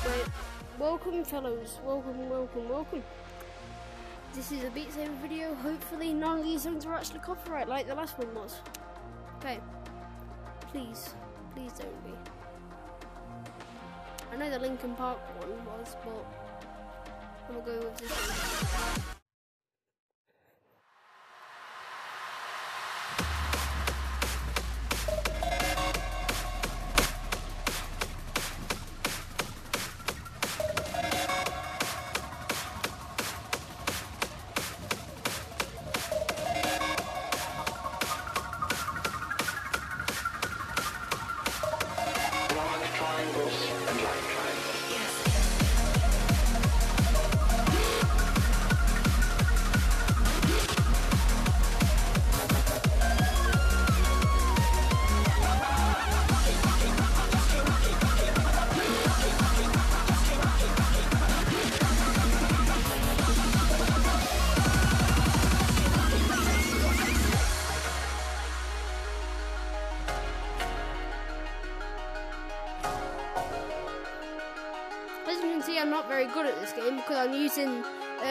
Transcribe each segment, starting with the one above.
Anyway, welcome fellows, welcome. This is a beatsaber video. Hopefully none of these songs are actually copyright like the last one was. Okay, please don't be. I know the Linkin Park one was, but I'm gonna go with this one. As you can see, I'm not very good at this game because I'm using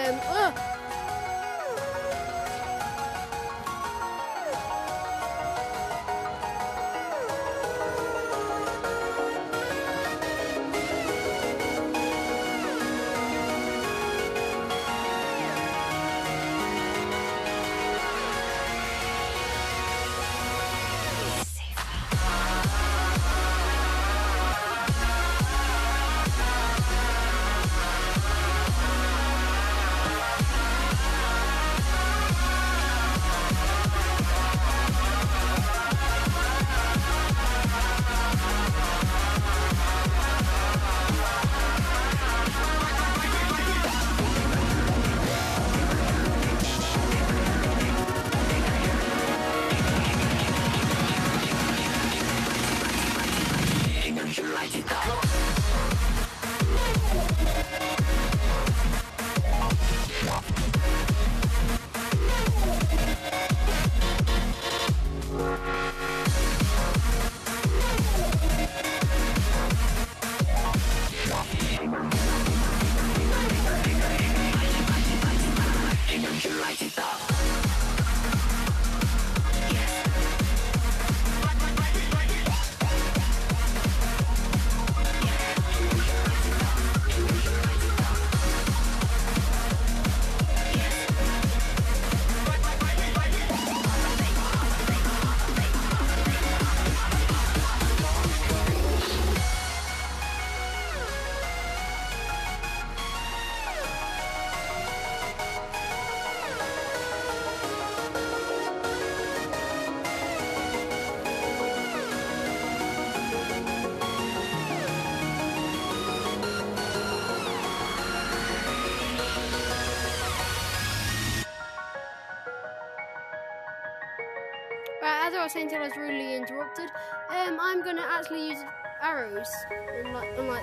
as I was saying until I was rudely interrupted, I'm going to actually use arrows, unlike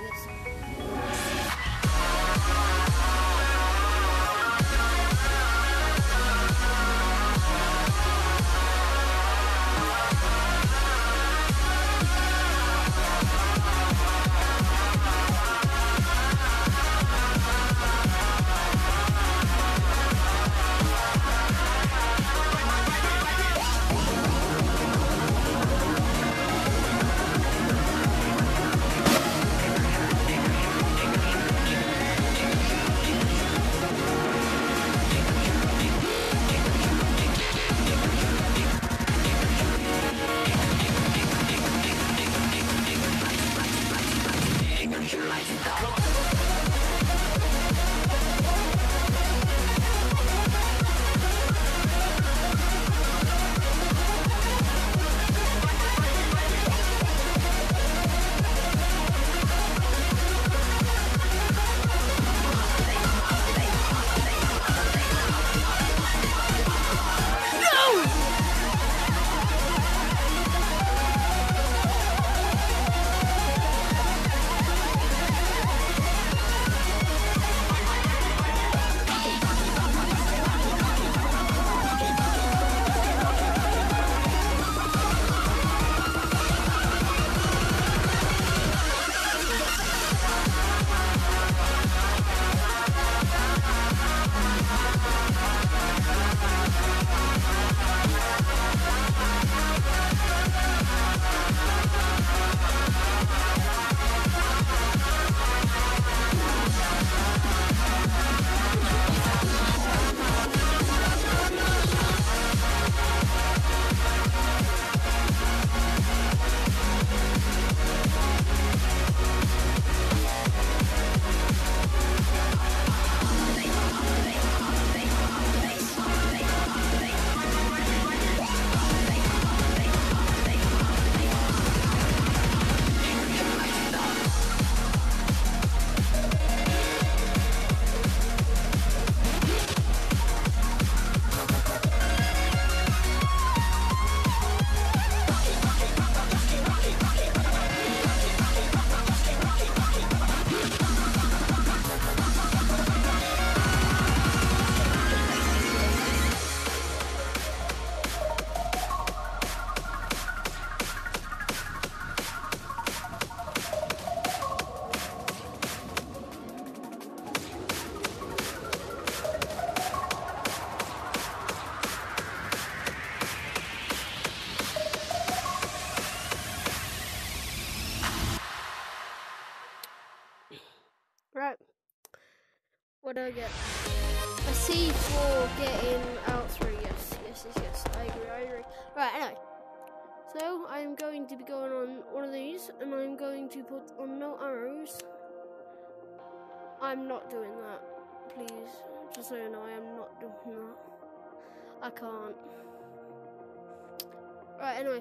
this. Right. What do I get? A C for getting out 3. Yes. I agree. Right, anyway. So, I'm going to be going on one of these, and I'm going to put on no arrows. I'm not doing that. Please. Just so you know, I am not doing that. I can't. Right, anyway.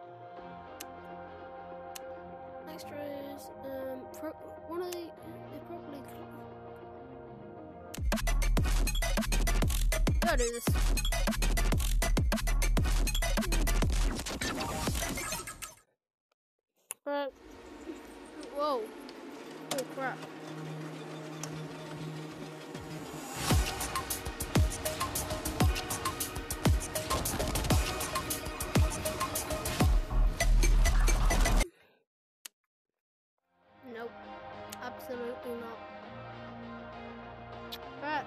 Extras, one of they probably gotta do this. Right. Whoa. Oh crap. Nope. Absolutely not. Right.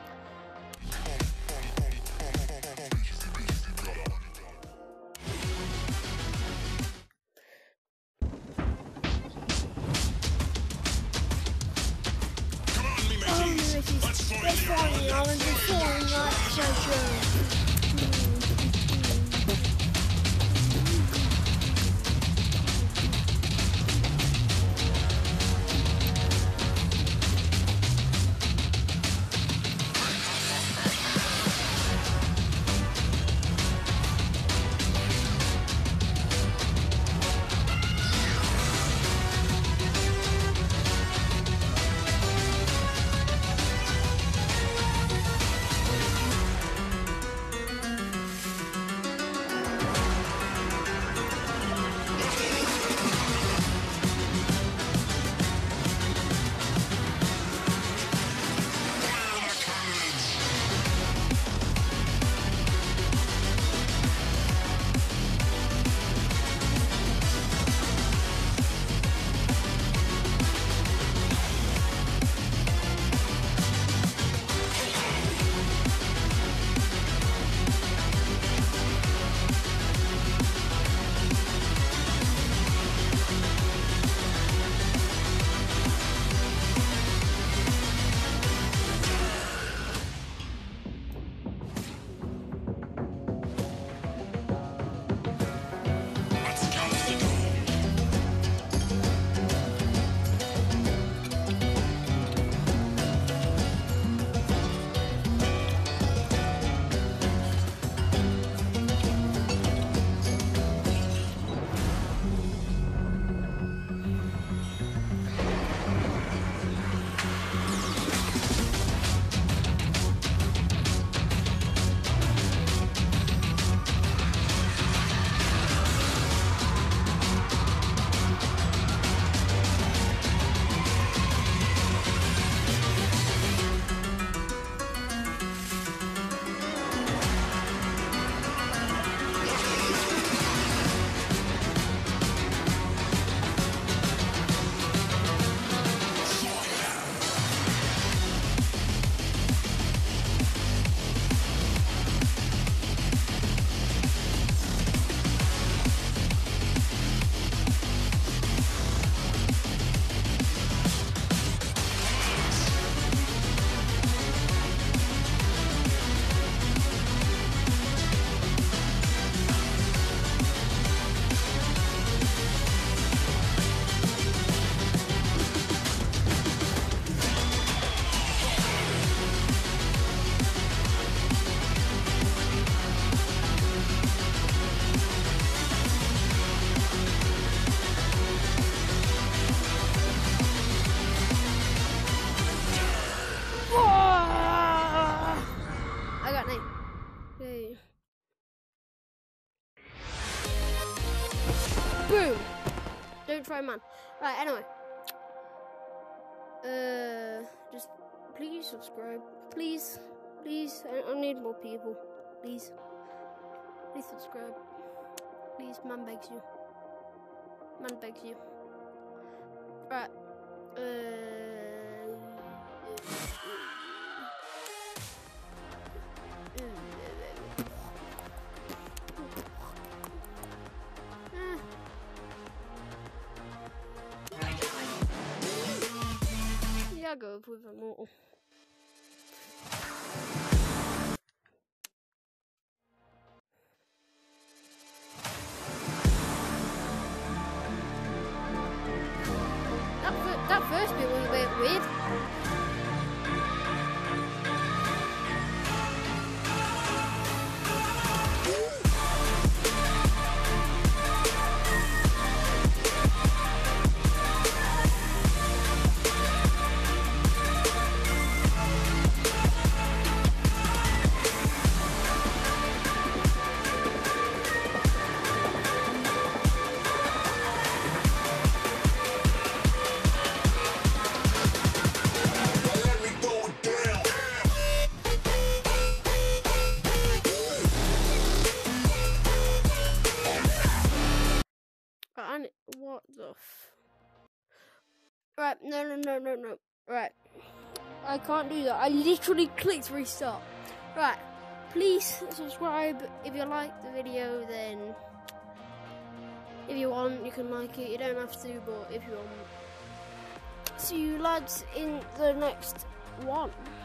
Let's find the island and find that treasure. Boom! Don't try, man. Right, anyway. Just please subscribe. Please. I need more people. Please. Please subscribe. Please, man begs you. Man begs you. Right. Yeah, both with immortal. That first bit was a bit weird. And what the Right, no. Right. I can't do that. I literally clicked restart. Right. Please subscribe if you like the video, then if you want you can like it. You don't have to, but if you want. See you lads in the next one.